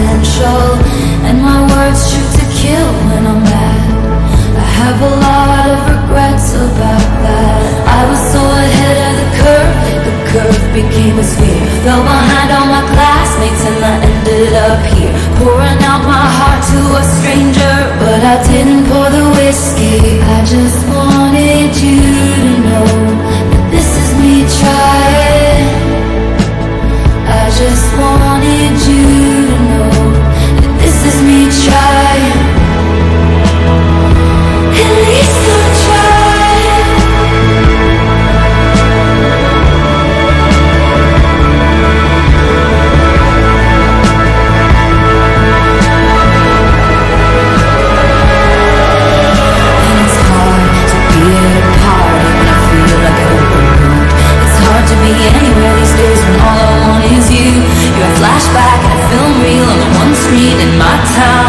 potential, and my words shoot to kill when I'm mad. I have a lot of regrets about that. I was so ahead of the curve became a sphere. Fell behind all my classmates and I ended up here, pouring out my heart to a stranger, but I didn't pour the whiskey. I just wanted you to know that this is me trying. I just wanted you to know that this is me trying. At least I'm trying. And it's hard to be at a party when I feel like I overload. It's hard to be anywhere these days when all I want is you. You're a flashback and a film reel on the one screen in my town.